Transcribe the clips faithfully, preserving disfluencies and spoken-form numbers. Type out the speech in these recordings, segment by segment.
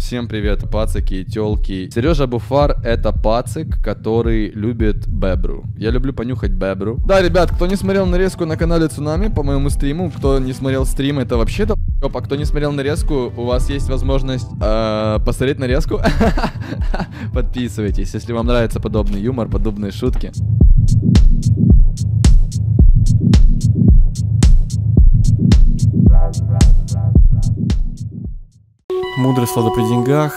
Всем привет, пацики и тёлки. Сережа Буфар — это пацик, который любит бебру. Я люблю понюхать бебру. Да, ребят, кто не смотрел нарезку на канале Цунами по моему стриму, кто не смотрел стрим, это вообще да а кто не смотрел нарезку, у вас есть возможность э, посмотреть нарезку. Подписывайтесь, если вам нравится подобный юмор, подобные шутки. Мудрость надо при деньгах.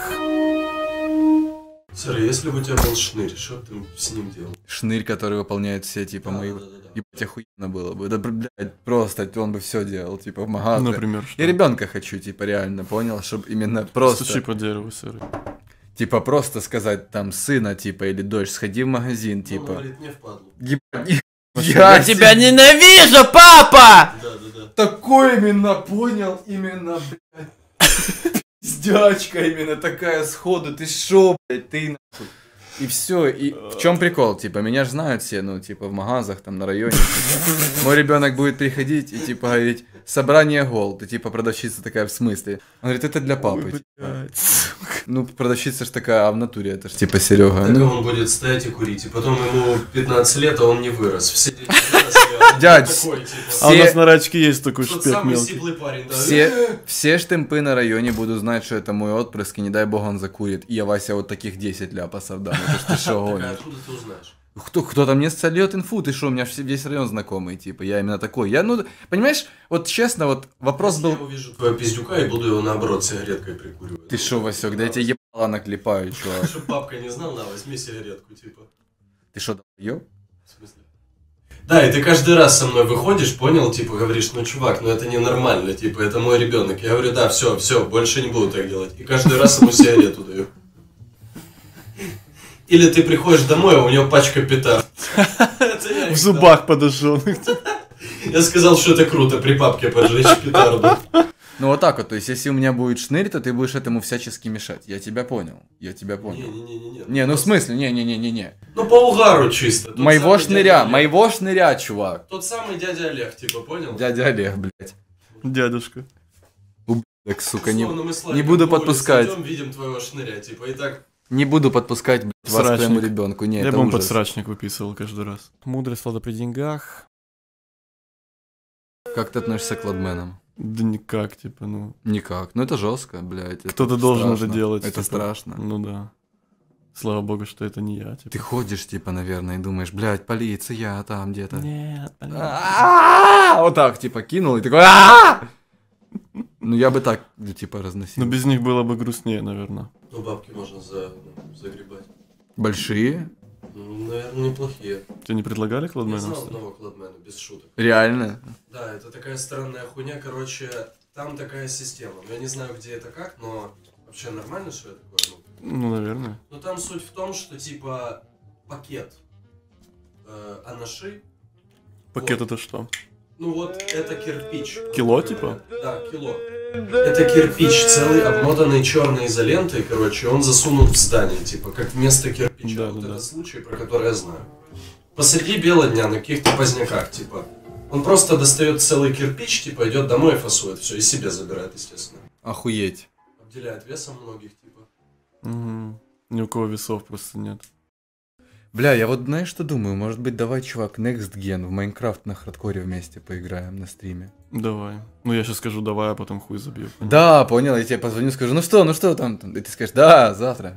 Сэр, если бы у тебя был шнырь, что ты с ним делал? Шнырь, который выполняет все, типа, да, мои... Да, да, да. Ебать, охуенно было бы. Да, блядь, просто он бы все делал, типа, в магазин. Например, что? Я ребенка хочу, типа, реально, понял? Чтобы именно просто... Стучи по дереву, сэр. Типа, просто сказать, там, сына, типа, или дочь, сходи в магазин, типа... Он говорит, не впадлу. Ебать, Я тебя ненавижу, папа! Да, да, да. Такой именно понял, именно, блядь. Пиздячка именно такая сходу, ты шо, блядь, ты нахуй. И все, и в чем прикол, типа, меня же знают все, ну, типа, в магазах, там, на районе, типа. Мой ребенок будет приходить и, типа, говорить, собрание гол, ты, типа, продавщица такая, в смысле? Он говорит, это для папы, Ой, типа. Ну, продавщица ж такая, а в натуре это ж, типа, Серега. Так Ну, он будет стоять и курить, и потом ему пятнадцать лет, а он не вырос. Все дети выросли, а он Дядь, такой, типа. А у нас на рачке есть такой Тот шпек самый мелкий. сиплый парень, да? Все, все штемпы на районе будут знать, что это мой отпрыск, и не дай бог он закурит. И я, Вася, вот таких десять ляпасов дам. Это ж ты шо Так, а гонишь? откуда ты узнаешь? Кто, кто там мне сольет инфу, ты шо, у меня ж весь район знакомый, типа, я именно такой. Я, ну, понимаешь, вот честно, вот вопрос Если был... я увижу твоего пиздюка и буду его, наоборот, сигареткой прикуривать. Ты шо, Васек, да я тебе ебало наклепаю, чувак. Чтоб папка не знал, на, возьми сигаретку, типа. Ты шо, еб? В смысле? Да, и ты каждый раз со мной выходишь, понял, типа, говоришь, ну, чувак, ну это ненормально, типа, это мой ребенок. Я говорю, да, все, все, больше не буду так делать. И каждый раз ему сигарету даю. Или ты приходишь домой, а у него пачка петард. В зубах подожженных. Я сказал, что это круто, при папке поджечь петарду. Ну вот так вот, то есть если у меня будет шнырь, то ты будешь этому всячески мешать. Я тебя понял, я тебя понял. Не-не-не-не. Не, ну в смысле, не-не-не-не-не. Ну по угару чисто. Тот Моего самый шныря, дядя Олег. моего шныря, чувак. Тот самый дядя Олег, типа, понял? Дядя Олег, блядь. Дядюшка. Так, сука, не, Словно мы с не Славиком буду по улице подпускать. идем, видим твоего шныря, типа, и так... Не буду подпускать, блядь, вас к Срачник. своему ребенку. Не, Я это бы ему ужас. подсрачник выписывал каждый раз. Мудрость надо при деньгах. Как ты относишься к ладменам? Да никак, типа, ну... Никак. Ну это жестко, блядь. это Кто-то должен страшно. это делать. Это типа. страшно. Ну да. Слава богу, что это не я, типа. Ты ходишь, типа, наверное, и думаешь, блядь, полиция там где-то. Нет, блин. А-а-а! Вот так, типа, кинул и такой а-а-а! Ну я бы так, ну, типа, разносил. Но без них было бы грустнее, наверное. Ну, бабки можно за, ну, загребать. Большие? Ну, наверное, неплохие. Тебе не предлагали Я кладменов? знал одного кладмена, без шуток. Реально? Да, это такая странная хуйня, короче, там такая система. Я не знаю, где это как, но вообще нормально, что это такое? Ну, Ну, наверное. но там суть в том, что, типа, пакет э, анаши. Пакет Вот. это что? Ну вот, это кирпич. Кило, типа? Да, кило. Это кирпич целый, обмотанный черной изолентой, короче, он засунут в здание, типа, как вместо кирпича. Да, вот да, это да. случай, про который я знаю. Посреди бела дня на каких-то поздняках, типа. Он просто достает целый кирпич, типа, идет домой и фасует все, и себе забирает, естественно. Охуеть. Обделяет весом многих, типа. Угу. Ни у кого весов просто нет. Бля, я вот знаешь, что думаю? Может быть, давай, чувак, Next Gen в Майнкрафт на хардкоре вместе поиграем на стриме. Давай. Ну, я сейчас скажу давай, а потом хуй забью. Да, понял, я тебе позвоню, скажу, ну что, ну что там? И ты скажешь, да, завтра.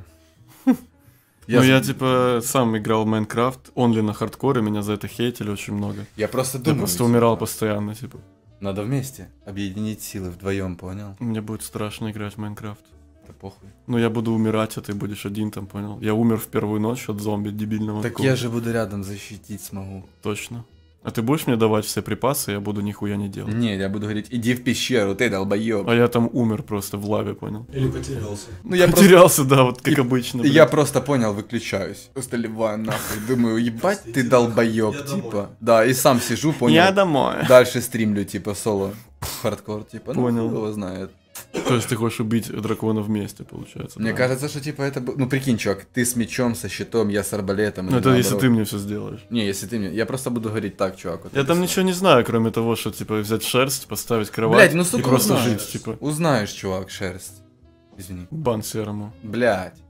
Ну, я, с- типа, сам играл в Майнкрафт, онли на хардкоре, меня за это хейтили очень много. Я просто Я думаю. просто типа, умирал постоянно, типа. Надо вместе объединить силы вдвоем, понял? Мне будет страшно играть в Майнкрафт. Да похуй. Ну, я буду умирать, а ты будешь один там, понял? Я умер в первую ночь от зомби дебильного. Так какого-то. я же буду рядом защитить смогу. Точно. А ты будешь мне давать все припасы, я буду нихуя не делать. Не, я буду говорить, иди в пещеру, ты долбоёб. А я там умер просто в лаве, понял? Или потерялся. Ну я просто... Потерялся, да, вот как И- обычно. Я блин. просто понял, выключаюсь. Просто ливаю нахуй. Думаю, ебать ты Простите, долбоёб, я домой. типа. Да, и сам сижу, понял. Я домой. Дальше стримлю, типа, соло. Хардкор, типа, ну, Понял. хуй его знает. То есть ты хочешь убить дракона вместе, получается. Мне да? кажется, что, типа, это... бу- Ну, прикинь, чувак, ты с мечом, со щитом, я с арбалетом. Ну или это если наоборот. ты мне все сделаешь. Не, если ты мне... Я просто буду говорить так, чувак. Вот Я это там всё. ничего не знаю, кроме того, что, типа, взять шерсть, поставить кровать Блядь, ну, и сука, просто узнаешь. жить, типа. Узнаешь, чувак, шерсть. Извини. Бан серому. Блядь.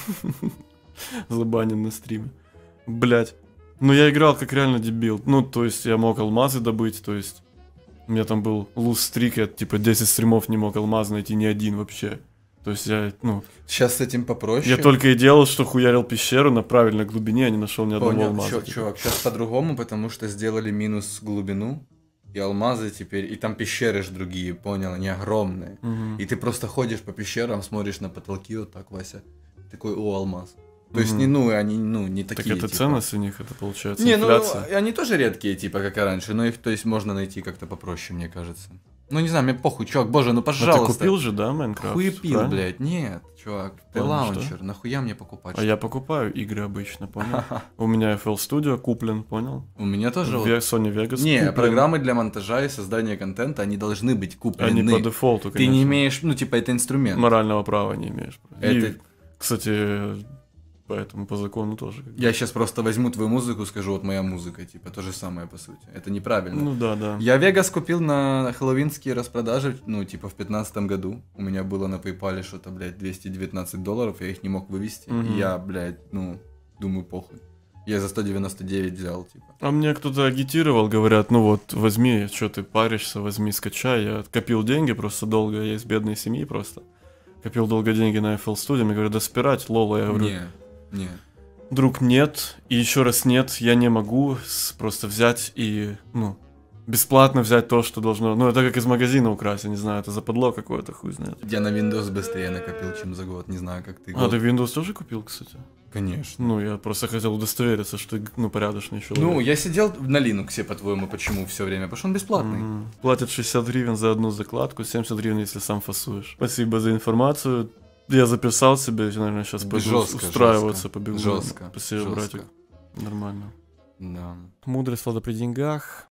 Забанен на стриме. Блять. Ну я играл как реально дебил. Ну, то есть я мог алмазы добыть, то есть... У меня там был луз-стрик, я типа десять стримов не мог алмаз найти ни один вообще. То есть я, ну... Сейчас с этим попроще. Я только и делал, что хуярил пещеру на правильной глубине, а не нашел ни одного Понял, алмаза. чё- типа. чувак, сейчас по-другому, потому что сделали минус глубину, и алмазы теперь, и там пещеры ж другие, понял, они огромные. Мгм. И ты просто ходишь по пещерам, смотришь на потолки вот так, Вася, такой, о, алмаз. То есть, Мгм. не, ну, они, ну, не Так такие, это типа. ценность у них, это получается Не, ну, инфляция. они тоже редкие, типа, как и раньше, но их, то есть, можно найти как-то попроще, мне кажется. Ну, не знаю, мне похуй, чувак, боже, ну, Но пожалуйста. ты купил же, да, Майнкрафт? Хуепил, правильно? блядь, нет, чувак, ты Ладно, лаунчер, нахуя мне покупать? А я покупаю игры обычно, понял? У меня эф эл Studio куплен, понял? У меня тоже вот... Ве- Sony Vegas Не, куплен. программы для монтажа и создания контента, они должны быть куплены. Они по дефолту, Ты конечно. не имеешь, ну, типа, это инструмент. Морального права не имеешь. И, Это- кстати, поэтому по закону тоже. как бы. Я сейчас просто возьму твою музыку, скажу, вот моя музыка, типа, то же самое, по сути. Это неправильно. Ну да, да. Я Вегас купил на хэллоуинские распродажи, ну, типа, в пятнадцатом году. У меня было на PayPal что-то, блядь, двести девятнадцать долларов, я их не мог вывести. Мгм. И я, блядь, ну, думаю, похуй. Я за сто девяносто девять взял, типа. А мне кто-то агитировал, говорят, ну вот, возьми, что ты паришься, возьми, скачай. Я копил деньги просто долго, я из бедной семьи просто. Копил долго деньги на эф эл Studio, мне говорят, да спирать, лола, я говорю, Не, не. друг, нет, и еще раз нет, я не могу с- просто взять и, ну, бесплатно взять то, что должно, ну, это как из магазина украсть, я не знаю, это западло какое-то, хуй знает. Я на Windows быстрее накопил, чем за год, не знаю, как ты. А, Год- ты Windows тоже купил, кстати? Конечно. Ну, я просто хотел удостовериться, что ты, ну, порядочный человек. Ну, я сидел на Linux, по-твоему, почему все время? Потому что он бесплатный. Мгм. Платят шестьдесят гривен за одну закладку, семьдесят гривен, если сам фасуешь. Спасибо за информацию. Я записал себе, наверное, сейчас пойду Жестко, устраиваться, жестко, побегу. жестко, Спасибо, жестко. братик. Нормально. Да. Мудрость влада при деньгах.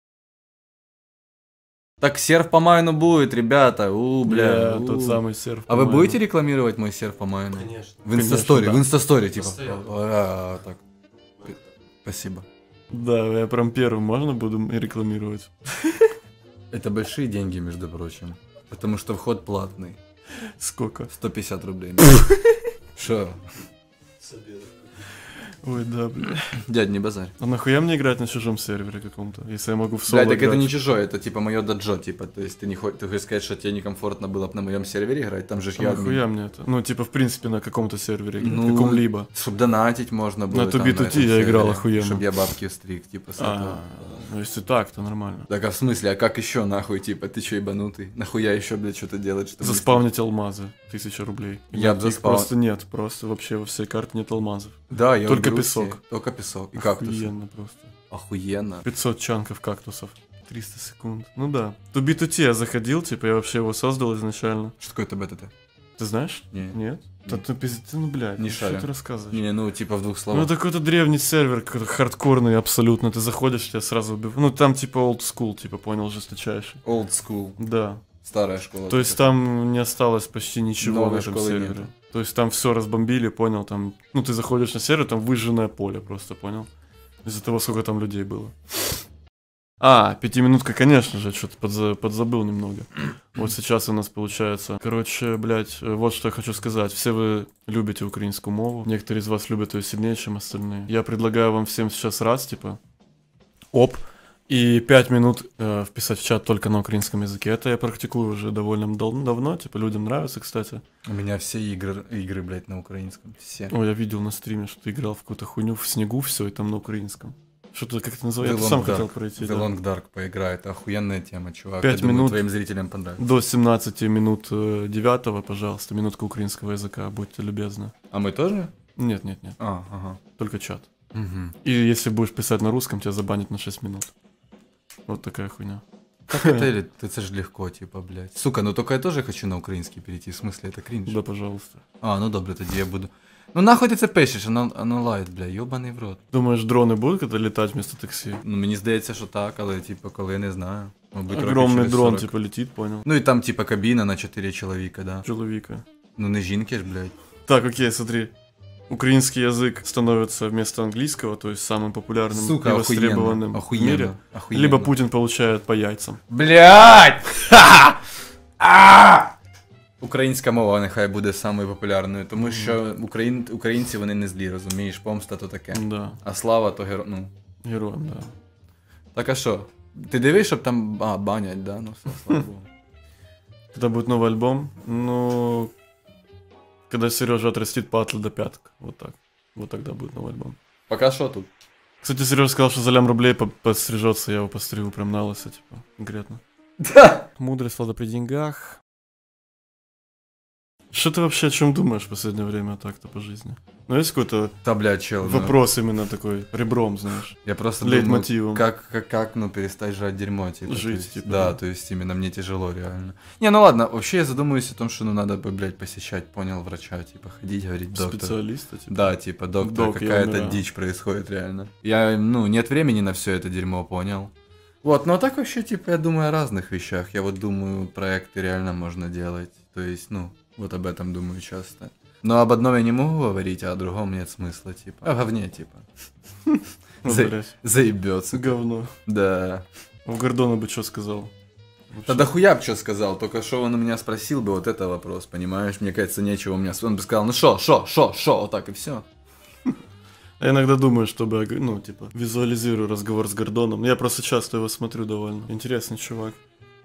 Так серф по майну будет, ребята. У, бля. Бля, у. тот самый серф. А вы по-моему. будете рекламировать мой серф по майну? Конечно. В инстасторе, Конечно, в да. инстасторе, типа. Постоянно. А, так. Спасибо. Да, я прям первым можно буду рекламировать. Это большие деньги, между прочим. Потому что вход платный. Сколько? сто пятьдесят рублей. Шо? С обеда. Ой, да, бля. Дядь, не базарь. А нахуя мне играть на чужом сервере каком-то, если я могу в соло Блядь, так это играть? не чужое, это типа мое даджо, типа, то есть ты не хочешь, ты хочешь сказать, что тебе некомфортно было бы на моем сервере играть, там же ж А я нахуя мне это? Ну, типа, в принципе, на каком-то сервере играть, Ну, каком-либо. Чтоб донатить можно было. На там, two би two ти этом я играл сервере, охуенно. Чтоб я бабки стриг, типа, с этого. А, ну если так, то нормально. Так, а в смысле, а как еще нахуй, типа, ты че ебанутый? Нахуя еще, блядь, что-то делать, чтобы... Заспавнить алмазы, тысяча рублей. Я Нет, б их заспал- просто нет, просто вообще во всей карте нет алмазов. Да, я Только уберу песок. все. Только песок. И кактусы. Охуенно просто. Охуенно. пятьсот чанков кактусов. триста секунд. Ну да. two би two ти я заходил, типа, я вообще его создал изначально. Что такое ТБТ? Ты знаешь? Не. Нет? Да ты пиздец, ну, блядь, Не ну, что шарю. ты рассказываешь? Не, ну, типа, в двух Ну, словах. это какой-то древний сервер, какой-то хардкорный абсолютно. Ты заходишь, тебя сразу убивают. Ну, там типа old school, типа, понял, жесточайший. Old school. Да. Старая школа. То есть там не осталось почти ничего Новой на этом школы сервере. нету. То есть там все разбомбили, понял, там... Ну, ты заходишь на сервер, там выжженное поле просто, понял? Из-за того, сколько там людей было. А, пятиминутка, конечно же, что-то подза- подзабыл немного. Вот сейчас у нас получается. Короче, блядь, э, вот что я хочу сказать. Все вы любите украинскую мову. Некоторые из вас любят ее сильнее, чем остальные. Я предлагаю вам всем сейчас раз, типа, оп, и пять минут э, вписать в чат только на украинском языке. Это я практикую уже довольно дал- давно, типа, людям нравится, кстати. У меня все игры, игры, блядь, на украинском. Все. Ой, я видел на стриме, что ты играл в какую-то хуйню в снегу, все, и там на украинском. Что-то как это называется? Я The сам Long хотел Dark. пройти. The да. Long Dark поиграй, это охуенная тема, чувак. Пять Я думаю, минут. твоим зрителям понравится. До семнадцати минут э, девятого, пожалуйста, минутка украинского языка, будьте любезны. А мы тоже? Нет, нет, нет, А, ага. только чат. Мгм. И если будешь писать на русском, тебя забанят на шесть минут. Вот такая хуйня. Как это или это ж легко, типа, блядь. Сука, ну только я тоже хочу на украинский перейти. В смысле, это кринж. Да, пожалуйста. А, ну добре, тоді я буду. Ну нахуй ти це пишеш, воно, воно лайт, бля, йобаний в рот. Думаешь, дроны будут когда летать вместо такси? Ну мені здається, що так, але типу, коли я не знаю. Мабуть, років Огромный через дрон, сорок. типа, летит, понял? Ну і там, типа, кабіна на чотири чоловіка, да. Человека. Ну не жінки ж, блядь. Так, окей, смотри. Украинский язык становится вместо английского, то есть самым популярным Сука, и охуєнно, востребованным в мире. охуєнно, охуєнно. Либо Путин получает по яйцам. Блядь! Українська мова нехай буде самою популярною, тому що україн... українці вони не злі, розумієш, помста то таке. Да. А слава то геро... ну. Героем, да. Так а що? Ти дивиш, щоб там а, банять, да? Ну все, слава Богу. Когда будет новый альбом? Ну, когда Сережа отрастит патлы до пяток. Вот так. Вот тогда будет новый альбом. Пока що тут? Кстати, Сережа сказал, что за лям рублей по- пострижется, я его постригу прям на лысо, типа, конкретно. Да! Мудрость Влада при деньгах. Что ты вообще о чем думаешь в последнее время так-то по жизни? Ну, есть какой-то Та, блядь, чел, ну, вопрос именно такой, ребром, знаешь? я просто думаю, Лейтмотивом. как, как, как, ну, перестать жрать дерьмо, типа. Жить, то есть, типа, Да, да. то есть именно мне тяжело, реально. Не, ну ладно, вообще я задумываюсь о том, что, ну, надо бы, блядь, посещать, понял, врача, типа, ходить, говорить, доктор. Специалиста, типа? Да, типа, доктор, Док, я какая-то умираю. дичь происходит, реально. Я, ну, нет времени на все это дерьмо, понял? Вот, ну а так вообще, типа, я думаю о разных вещах. Я вот думаю, проекты реально можно делать. То есть, ну, вот об этом думаю часто. Но об одном я не могу говорить, а о другом нет смысла, типа. О говне, типа. Ну, За- блядь, Заебется. говно. Да. У Гордона бы что сказал? Да дохуя б что сказал, только что он у меня спросил бы вот это вопрос, понимаешь? Мне кажется, нечего у меня... Он бы сказал, ну шо, шо, шо, шо, вот так и все. Я иногда думаю, чтобы, я, ну, типа, визуализирую разговор с Гордоном. Я просто часто его смотрю довольно. Интересный чувак.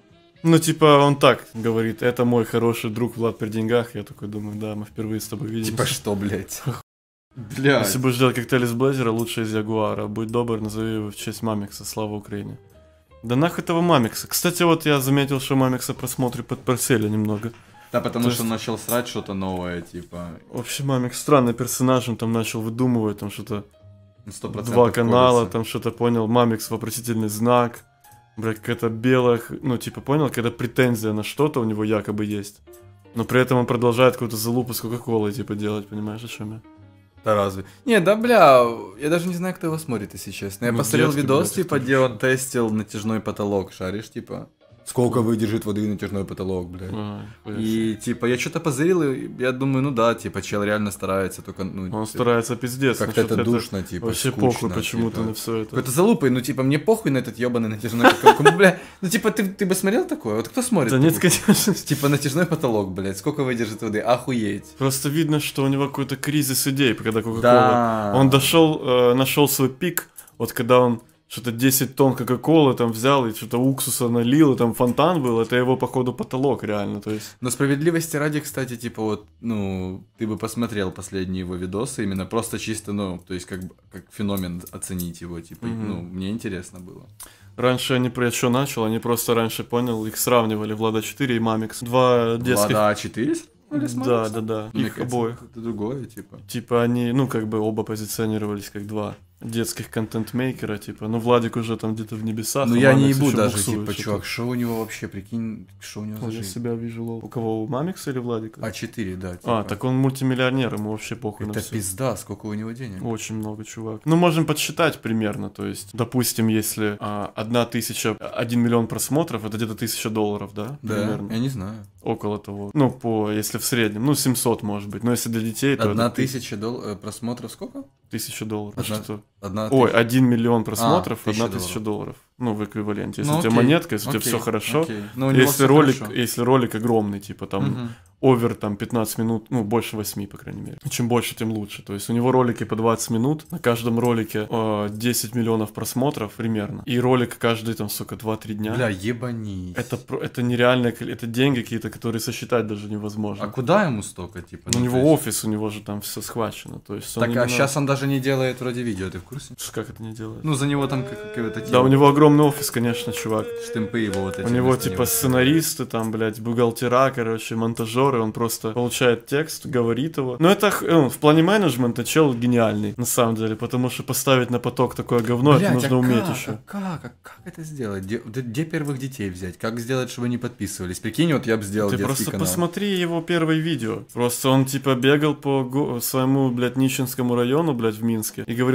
Ну, типа, он так говорит, это мой хороший друг Влад при деньгах. Я такой думаю, да, мы впервые с тобой видимся. Типа что, блядь? Блядь. Если будешь делать коктейль из Блейзера, лучше из Ягуара. Будь добр, назови его в честь Мамикса. Слава Украине. Да нах этого Мамикса. Кстати, вот я заметил, что Мамикса просмотры подпросели немного. Да, потому То что есть- он начал срать что-то новое, типа... Вообще, Мамикс странный персонаж, он там начал выдумывать, там что-то... сто процентов Два канала, колется. там что-то понял, Мамикс вопросительный знак. Блять, какая-то белая, х- ну типа понял, какая-то претензия на что-то у него якобы есть. Но при этом он продолжает какую-то залупу с Кока-Колой типа делать, понимаешь, о чем я? Да разве? Не, да бля, я даже не знаю, кто его смотрит, если честно. Я Ну, посмотрел детки, видос, блядь, типа, кто где он тестил натяжной потолок, шаришь, типа. Сколько выдержит воды натяжной потолок, блядь. А, хуя себе. И, типа, я что-то позырил, и я думаю, ну да, типа, чел реально старается, только, ну... Он типа, старается пиздец. Как-то но это что-то душно, типа, Вообще скучно, похуй почему-то типа. на все это. Какой-то залупой, ну, типа, мне похуй на этот ебаный натяжной потолок. Ну, бля, ну, типа, ты, ты бы смотрел такое? Вот кто смотрит? Да нет, такое? конечно. Типа, натяжной потолок, блядь, сколько выдержит воды? Охуеть. Просто видно, что у него какой-то кризис идей, когда Кока-Кола. Да. Он дошел, э, нашел свой пик, вот когда он что-то десять тонн Кока-Колы там взял и что-то уксуса налил, и там фонтан был, это его, походу, потолок реально, то есть... Но справедливости ради, кстати, типа вот, ну, ты бы посмотрел последние его видосы, именно просто чисто, ну, то есть как, бы- как феномен оценить его, типа, Мгм. ну, мне интересно было. Раньше они про что начал, они просто раньше, понял, их сравнивали, Влада четыре и Мамикс. Два детских... Влада четыре? Да, да, да, Мне их кажется, обоих. Это другое, типа. Типа они, ну, как бы оба позиционировались как два детских контент-мейкера, типа. Ну, Владик уже там где-то в небесах. Ну а я не Мамикс ебу ещё даже, буксует типа, что-то. чувак, что у него вообще, прикинь, что у него Я за жизнь? себя вижу лол. У кого, у Мамикса или Владика? А четыре, да, типа. А, так он мультимиллионер, ему вообще похуй на Это всё. пизда, сколько у него денег. Очень много, чувак. Ну, можем подсчитать примерно, то есть, допустим, если а, одна тысяча, один миллион просмотров, это где-то тысяча долларов, да? Да, Примерно. я не знаю. Около того. Ну, по, если в среднем, ну, семьсот, может быть. Но если для детей, то Одна это тысяча дол- э, просмотров сколько? тысяча долларов. Ну, Одна- что? Одна Ой, тысяча. один миллион просмотров, А, одна тысяча тысяча долларов. Ну, в эквиваленте. Если Ну, у тебя окей, монетка, если у тебя окей, все хорошо. окей. Ну, у него Если всё ролик, хорошо. если ролик огромный, типа там Мгм. овер там пятнадцать минут, ну, больше восьми, по крайней мере. Чем больше, тем лучше. То есть у него ролики по двадцать минут, на каждом ролике э, десять миллионов просмотров примерно. И ролик каждый там, сука, два-три дня. Бля, ебанись. Это, про- это нереально, это деньги какие-то, которые сосчитать даже невозможно. А куда ему столько, типа? Ну, у ну, него то есть- офис, у него же там все схвачено. То есть он Так, а именно- сейчас он даже не делает вроде видео, ты в курсе? Как это не делает? Ну, за него там как- какие-то Да, у него огромный офис, конечно, чувак. штемпы его вот эти. У него вместо типа сценаристы, там, блядь, бухгалтера, короче, монтажеры, он просто получает текст, говорит его. Но это, х- ну, в плане менеджмента чел гениальный, на самом деле, потому что поставить на поток такое говно, это Блядь, нужно а уметь как, еще. а как, а как это сделать? Где, где- где первых детей взять? Как сделать, чтобы они подписывались? Прикинь, вот я бы сделал Ты детский просто канал. посмотри его первое видео. Просто он типа бегал по го- своему, блядь, Нищенскому району, блядь, в Минске и говорил, подпишитесь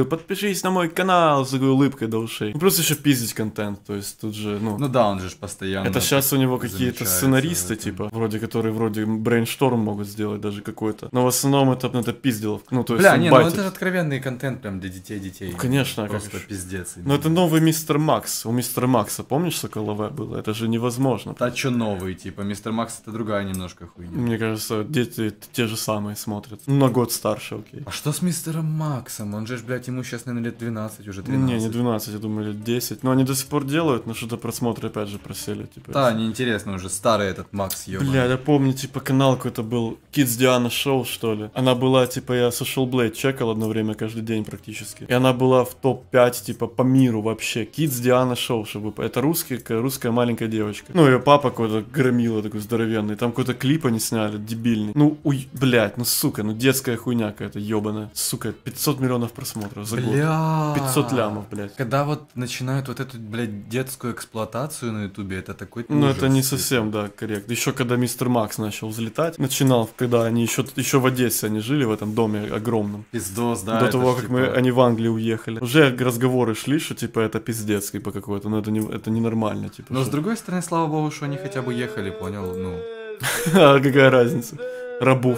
подпишись на мой канал с такой улыбкой до ушей. Просто еще пиздить контент, то есть тут же, ну... Ну да, он же ж постоянно... Это сейчас у него какие-то сценаристы, в этом. типа, вроде, которые вроде брейншторм могут сделать даже какой-то. Но в основном это, ну, это пизделов. Ну, то есть Бля, он не, ну байтит. это откровенный контент прям для детей-детей. Ну, конечно, а как Просто еще? пиздец. Ну, это новый мистер Макс. У мистера Макса, помнишь, Соколове было? Это же невозможно. А чё новый, типа, мистер Макс это другая немножко хуйня. Мне кажется, дети те же самые смотрят. На год старше, окей. А что с мистером Максом? Он же, ж, блядь, ему сейчас, наверное, лет двенадцать, уже тринадцать. Не, не двенадцать, я думаю, лет десять. Но они до сих пор делают, но что-то просмотры опять же просели. Типа, Да, неинтересно уже, старый этот Макс, ёбаный. бля, я помню, типа, канал какой-то был, Kids Diana Show, что ли. Она была, типа, я Social Blade чекал одно время, каждый день практически. И она была в топ пять, типа, по миру вообще. Kids Diana Show, чтобы... Это русский, русская маленькая девочка. Ну, ее папа какой-то громила такой здоровенный. Там какой-то клип они сняли, дебильный. Ну, уй, блядь, ну, сука, ну, детская хуйня какая-то ебаная. Сука, пятьсот миллионов просмотров за год. Бля. пятьсот лямов, блядь. Когда вот начинают вот эту, блядь, детскую эксплуатацию на ютубе, это такой Ну, ужас, это не типа. совсем, да, корректно. Еще когда мистер Макс начал взлетать, начинал, когда они еще, еще в Одессе они жили, в этом доме огромном. Пиздос, да. До это того, ж, как типа, мы, они в Англию уехали. Уже разговоры шли, что, типа, это пиздец, типа, какой-то, но это, не, это ненормально, типа. Но с что- другой стороны, слава богу, что они хотя бы ехали, понял? Ну. А какая разница? Рабов.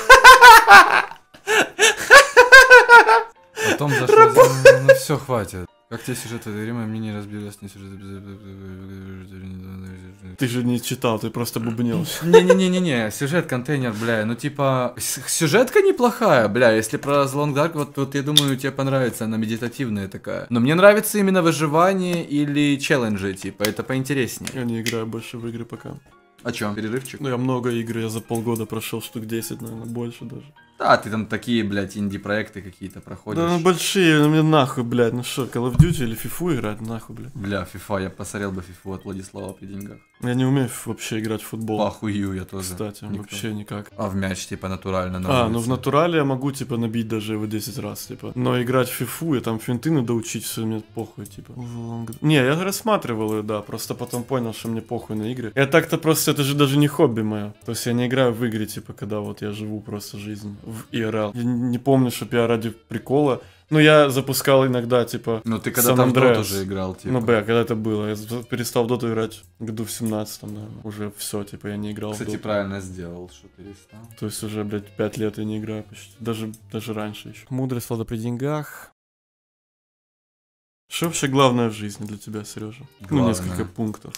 Потом зашло... Ну все, хватит. Как тебе сюжет этой время, мне не разбилось, не сюжет... Ты же не читал, ты просто бубнил. Не-не-не-не-не, сюжет-контейнер, бля, ну типа, с- сюжетка неплохая, бля, если про The Long Dark, вот, вот я думаю, тебе понравится, она медитативная такая. Но мне нравится именно выживание или челленджи, типа, это поинтереснее. Я не играю больше в игры пока. О чем? Перерывчик? Ну, я много игр, я за полгода прошел штук десять, наверное, больше даже. Да, ты там такие, блядь, инди-проекты какие-то проходишь. Да, ну большие, ну мне нахуй, блядь, ну что, Call of Duty или FIFA играть, нахуй, блядь. Бля, FIFA, я посмотрел бы FIFA от Владислава при деньгах. Я не умею вообще играть в футбол. Похую я тоже. Кстати, Никто. вообще никак. А в мяч, типа, натурально на А, улице. ну в натурале я могу, типа, набить даже его десять раз, типа. Но играть в фифу, и там финты надо учить, все мне похуй, типа. Не, я рассматривал ее, да, просто потом понял, что мне похуй на игры. Я так-то просто, это же даже не хобби мое. То есть я не играю в игры, типа, когда вот я живу просто жизнь в и эр эл. Я не помню, чтоб я ради прикола... Ну, я запускал иногда, типа, Ну ты когда San там в Andreas. Доту же играл, типа. Ну, бля, когда это было? Я за- перестал в доту играть году в семнадцатом, наверное. Уже все, типа, я не играл Кстати, в доту. правильно сделал, что перестал. То есть уже, блядь, пять лет я не играю почти. Даже, даже раньше еще. Мудрость влада при деньгах. Что вообще главное в жизни для тебя, Сережа? Ну, Главное. несколько пунктов.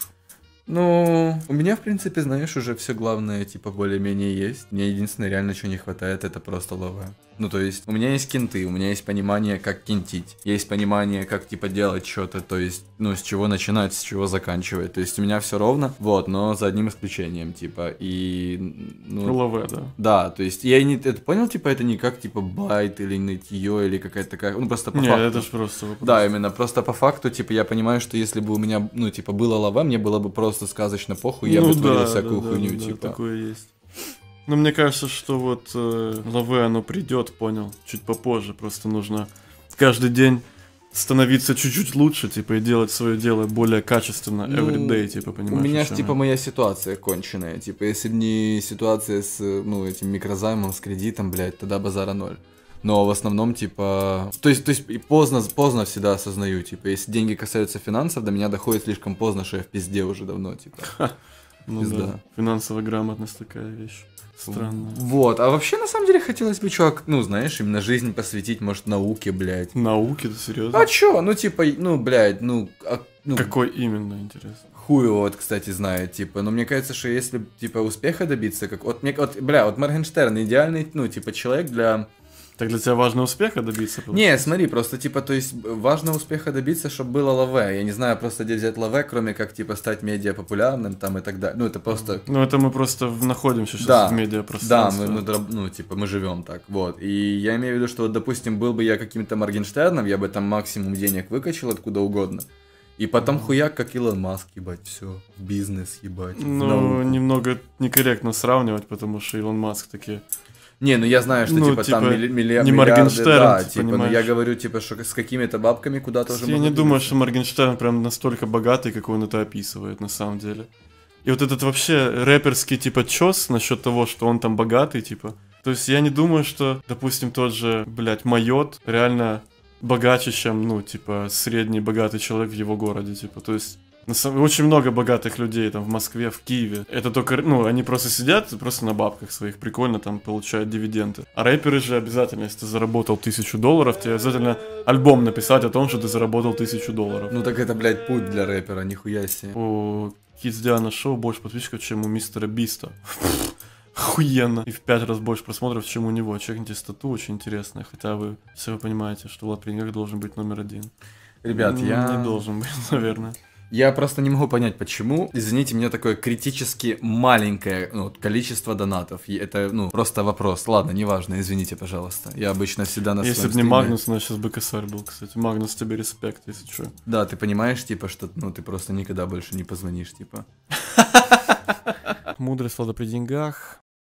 Ну, у меня, в принципе, знаешь, уже все главное, типа, более-менее есть. Мне единственное, реально, что не хватает, это просто лава. Ну, то есть, у меня есть кенты, у меня есть понимание, как кентить. Есть понимание, как, типа, делать что-то, то есть, ну, с чего начинать, с чего заканчивать. То есть, у меня все ровно, вот, но за одним исключением, типа, и... Ну, Лаве, да. да, то есть, я и не... Это понял, типа, это не как, типа, байт или нытье, или какая-то такая... Ну, просто по Не, факту. это ж просто вопрос. Да, именно, просто по факту, типа, я понимаю, что если бы у меня, ну, типа, было лава, мне было бы просто сказочно похуй, я Ну бы творил да, всякую да, хуйню, да, типа. Да, такое есть. Но мне кажется, что вот э, лаве оно придет, понял, чуть попозже. Просто нужно каждый день становиться чуть-чуть лучше, типа, и делать свое дело более качественно, Ну, everyday, типа, У понимаешь? меня о ж, чём типа, я? моя ситуация конченая, типа, если бы не ситуация с, ну, этим микрозаймом, с кредитом, блядь, тогда базара ноль. Но в основном, типа, то есть, то есть, и поздно, поздно всегда осознаю, типа, если деньги касаются финансов, до меня доходит слишком поздно, что я в пизде уже давно, типа. Ну пизда. да, финансовая грамотность такая вещь странная. Вот, а вообще, на самом деле, хотелось бы, чувак, ну, знаешь, именно жизнь посвятить, может, науке, блядь. Науки, да серьезно? А чё? Ну, типа, ну, блядь, ну, а, ну Какой именно, интересно? хуй его, вот, кстати, знает, типа. Но мне кажется, что если, типа, успеха добиться, как... Вот, мне, вот, бля, вот Моргенштерн идеальный, ну, типа, человек для... Так для тебя важно успеха добиться? Не, получается? смотри, просто, типа, то есть, важно успеха добиться, чтобы было лаве. Я не знаю просто, где взять лаве, кроме как, типа, стать медиа популярным, там, и так далее. Ну, это просто... Ну это мы просто в- находимся сейчас Да, в Да, медиапространстве. мы, мы, дроб- ну, типа, мы живем так, вот. И я имею в виду, что, вот, допустим, был бы я каким-то Моргенштерном, я бы там максимум денег выкачал откуда угодно. И потом хуяк, как Илон Маск, ебать, все, бизнес, ебать. в Ну, науку. немного некорректно сравнивать, потому что Илон Маск такие... Не, ну я знаю, что, Ну, типа, там типа, милли- милли- не миллиарды, Моргенштерн, да, ты типа, но понимаешь. я говорю, типа, что с какими-то бабками куда тоже Я можно не думаю, двигаться. что Моргенштерн прям настолько богатый, как он это описывает на самом деле. И вот этот вообще рэперский, типа, чёс насчет того, что он там богатый, типа. То есть я не думаю, что, допустим, тот же, блядь, Майот реально богаче, чем, ну, типа, средний богатый человек в его городе, типа, то есть... На самом... Очень много богатых людей там в Москве, в Киеве. Это только, ну, они просто сидят, просто на бабках своих, прикольно там получают дивиденды. А рэперы же обязательно, если ты заработал тысячу долларов, тебе обязательно альбом написать о том, что ты заработал тысячу долларов. Ну так это, блядь, путь для рэпера, нихуя себе. У Kids Diana Show больше подписчиков, чем у мистера Биста. Охуенно. И в пять раз больше просмотров, чем у него. Чекните стату, очень интересная. Хотя вы все вы понимаете, что Влад при деньгах должен быть номер один. Ребят, я... Не должен быть, наверное. Я просто не могу понять, почему. Извините, мне такое критически маленькое ну, вот, количество донатов. И это, ну, просто вопрос. Ладно, неважно, извините, пожалуйста. Я обычно всегда на Если бы не Магнус, у нас сейчас бы косарь был, кстати. Магнус, тебе респект, если что. Да, ты понимаешь, типа, что ну ты просто никогда больше не позвонишь, типа. Мудрость Влада при деньгах.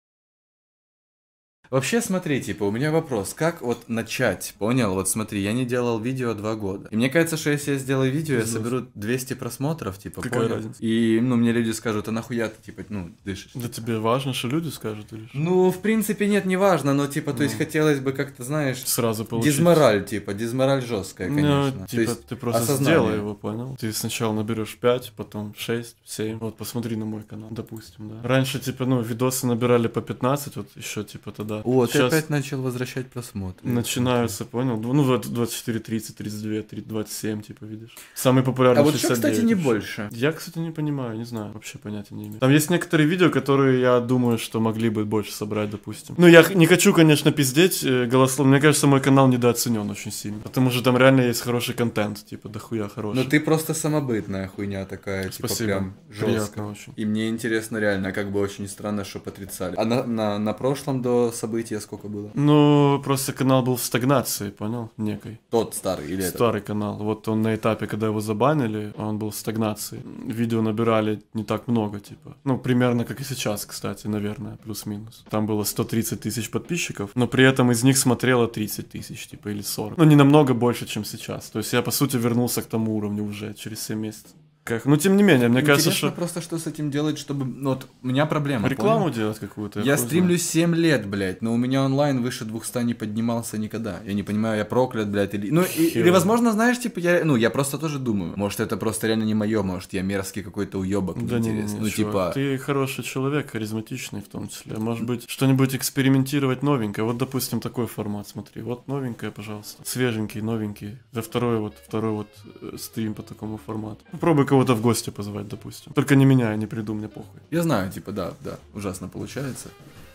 Вообще, смотри, типа, у меня вопрос, как вот начать, понял? Вот смотри, я не делал видео два года. И мне кажется, что если я сделаю видео, я соберу двести просмотров, типа, какая понял? разница? И, ну, мне люди скажут, а нахуя ты, типа, ну, дышишь? Да тебе важно, что люди скажут или что? Ну, в принципе, нет, не важно, но, типа, то есть, Ну. хотелось бы как-то, знаешь, Сразу получить. дизмораль, типа, дизмораль жесткая, конечно. Ну, То типа, есть, ты просто осознание. сделай его, понял? Ты сначала наберешь пять, потом шесть, семь. Вот, посмотри на мой канал, допустим, да. Раньше, типа, ну, видосы набирали по пятнадцать, вот еще, типа, тогда. О, ты Сейчас опять начал возвращать просмотры. начинаются, понял? Ну, вот двадцать четыре, тридцать, тридцать два, двадцать семь, типа, видишь. Самый популярный А вот что, шестьдесят девять кстати, не вообще. больше? Я, кстати, не понимаю, не знаю, вообще понятия не имею. Там есть некоторые видео, которые я думаю, что могли бы больше собрать, допустим. Ну, я х- не хочу, конечно, пиздеть э, голословно. Мне кажется, мой канал недооценен очень сильно. Потому что там реально есть хороший контент, типа, дохуя хороший. Ну ты просто самобытная хуйня такая, типа Спасибо. прям жестко. Приятно очень. И мне интересно реально, как бы очень странно, что отрицали. А на, на, на прошлом до события сколько было? Ну, просто канал был в стагнации, понял? Некой. Тот старый или этот? Старый канал. Вот он на этапе, когда его забанили, он был в стагнации. Видео набирали не так много, типа. Ну, примерно как и сейчас, кстати, наверное, плюс-минус. Там было сто тридцать тысяч подписчиков, но при этом из них смотрело тридцать тысяч, типа, или сорок. Ну, не намного больше, чем сейчас. То есть я, по сути, вернулся к тому уровню уже через семь месяцев. Как? Ну, тем не менее, мне кажется, Интересно что... просто, что с этим делать, чтобы... Ну, вот у меня проблема, Рекламу понял? делать какую-то? Я хуй стримлю семь лет, блядь, но у меня онлайн выше двухсот не поднимался никогда. Я не понимаю, я проклят, блядь, или... Ну, и- Хер. или, возможно, знаешь, типа, я... Ну, я просто тоже думаю. Может, это просто реально не мое, может, я мерзкий какой-то уебок, Да не, не, интересно. не, Ну, чувак, типа... ты хороший человек, харизматичный в том числе. Может быть, что-нибудь экспериментировать новенькое. Вот, допустим, такой формат, смотри. Вот новенькое, пожалуйста. Свеженький, новенький. За второй вот, второй вот э, стрим по такому формату. Попробуй кого-то в гости позвать, допустим. Только не меня, не приду, мне похуй. Я знаю, типа, да, да, ужасно получается.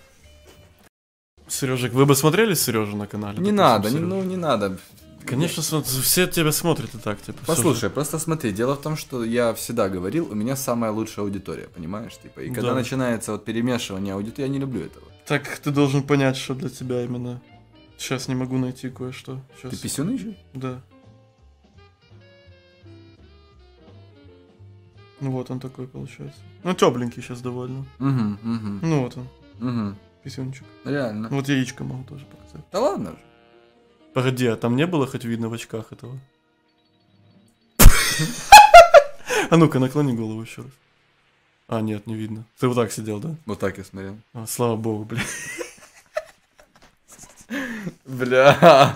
Сережек, вы бы смотрели Сережу на канале? Не допустим, надо, не, Сережу? ну, не надо. Конечно, смо- все тебя смотрят и так, типа. всё же. Послушай, просто смотри, дело в том, что я всегда говорил, у меня самая лучшая аудитория, понимаешь? Типа, и когда Да. начинается вот перемешивание аудитории, я не люблю этого. Так ты должен понять, что для тебя именно. Сейчас не могу найти кое-что. Ты Сейчас. писюн ищешь? Да. Ну вот он такой получается. Ну тепленький сейчас довольно. Угу, угу, Ну вот он, угу. писюнчик. Реально. Вот яичко могу тоже показать. Да ладно же. Погоди, а там не было хоть видно в очках этого? А ну-ка, наклони голову еще раз. А, нет, не видно. Ты вот так сидел, да? Вот так я смотрел. А, слава богу, блин. Бля.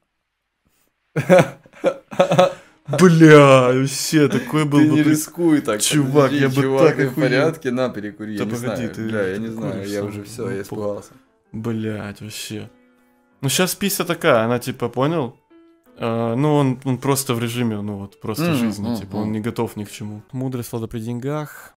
Бля, вообще, такой был Ты бы... не при- рискуй так. Чувак, подожди, я бы чувак, так ты в охуел. порядке? На, перекури, Да я не погоди, знаю. ты- Бля, я ты не знаю, куришь я сам. уже все, Ну, я похуй. испугался. Блять, вообще. Ну, сейчас пися такая, она типа, понял? А, ну, он, он просто в режиме, ну вот, просто Мгм, жизни, мгм, типа, он мгм. не готов ни к чему. Мудрость Влада при деньгах.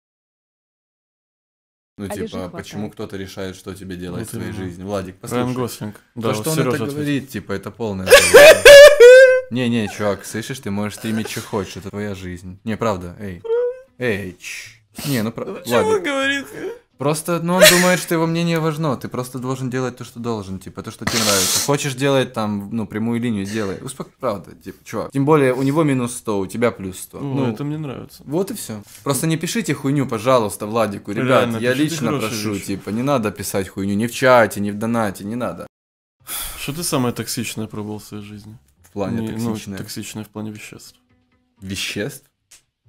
Ну, А лишь не типа, хватает. почему кто-то решает, что тебе делать Вот в своей именно. жизни? Владик, Райан послушай. Гослинг. Да, То, вот что он Сережа это ответил. говорит, типа, это полное... Не-не, чувак, слышишь, ты можешь стримить, что хочешь, это твоя жизнь. Не, правда, эй. Эй, чш. Не, ну правда. Что он Владик, говорит? просто, ну, он думает, что его мнение важно. Ты просто должен делать то, что должен, типа, то, что тебе нравится. Хочешь делать там, ну, прямую линию, делай. Успок... Правда, типа, чувак. Тем более, у него минус сто, у тебя плюс сто. О, Ну, это мне нравится. вот и все. Просто не пишите хуйню, пожалуйста, Владику. Ребят, Реально, я пишите лично хорошие прошу, вещи. типа, не надо писать хуйню ни в чате, ни в донате, не надо. Что ты самое токсичное пробовал в своей жизни? В плане Не, ну, токсичное. токсичное в плане веществ. Веществ?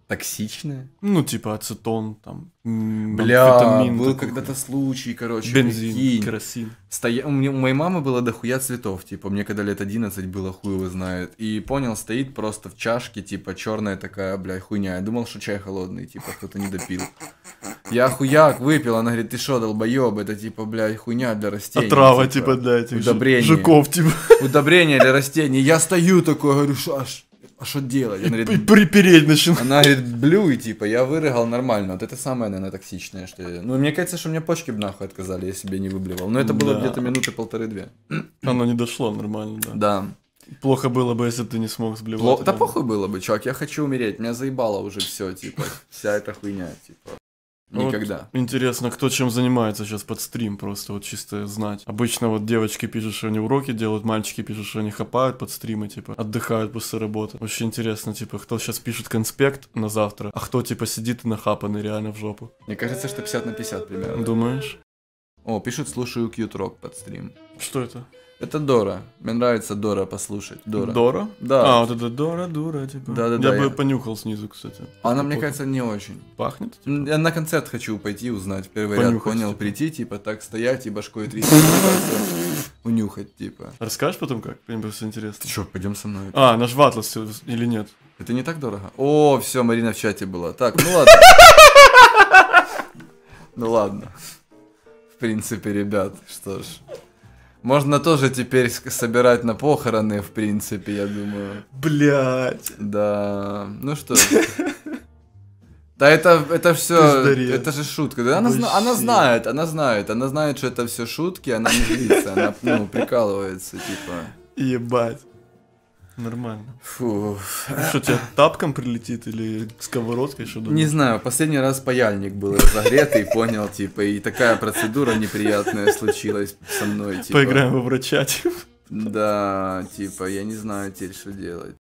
Токсичное? Ну, типа ацетон, там, м, Бля, амфетамин был такой. когда-то случай, короче, Бензин, прикинь. керосин. Стоя... У, меня... у моей мамы было дохуя цветов, типа, мне когда лет одиннадцать было, хуй его знает. И понял, стоит просто в чашке, типа, черная такая, бля, хуйня. Я думал, что чай холодный, типа, кто-то не допил. Я хуяк выпил, она говорит, ты шо, долбоёб, это, типа, бля, хуйня для растений. Отрава, типа, для этих удобрение. жуков, типа. Удобрение для растений. Я стою такой, говорю, шо, аж... А что делать? Она И говорит, припереть начинает. она говорит, блю, и типа, я вырыгал нормально. Вот это самое, наверное, токсичное, что я... Ну, мне кажется, что у меня почки бы нахуй отказали, если бы я не выблевал. Но это было Да. где-то минуты полторы-две. Оно не дошло нормально, да. Да. Плохо было бы, если бы ты не смог сблевать. Пло... Да реально. похуй было бы, чувак, я хочу умереть. Меня заебало уже все, типа, вся эта хуйня, типа. Никогда. Вот интересно, кто чем занимается сейчас под стрим, просто вот чисто знать. Обычно вот девочки пишут, что они уроки делают, мальчики пишут, что они хапают под стримы, типа, отдыхают после работы. Очень интересно, типа, кто сейчас пишет конспект на завтра, а кто, типа, сидит и нахапанный реально в жопу. Мне кажется, что пятьдесят на пятьдесят примерно. Думаешь? О, пишут, слушаю Cute Rock под стрим. Что это? Это Дора. Мне нравится Дора послушать. Дора. Дора? Да. А, вот это Дора, дура, типа. Да-да-да, Я я- бы понюхал снизу, кстати. Она, мне Похоже. кажется, не очень. Пахнет? М, Я на концерт хочу пойти узнать. В первый ряд Понюхать, понял, типа. прийти, типа, так стоять и башкой трясти. Унюхать, типа. Расскажешь потом как? Мне просто Ты интересно. чё, пойдем со мной? А, наш в Атлас или нет? Это не так дорого? О, все, Марина в чате была. Так, ну ладно. Ну ладно. В принципе, ребят, что ж. Можно тоже теперь ск- собирать на похороны, в принципе, я думаю. Блять. Да. Ну что ж. Да это, это все, Пиздарец. это же шутка. Да, она, зна- она Вообще. знает, она знает, она знает, что это все шутки, она не злится, она, ну, прикалывается, типа. Ебать. Нормально. Фу. Ну что, тебе тапком прилетит или сковородкой, что Не думаешь? знаю, последний раз паяльник был разогретый, понял, типа, и такая процедура неприятная случилась со мной, типа. Поиграем во врача, типа. Да, типа, я не знаю теперь, что делать.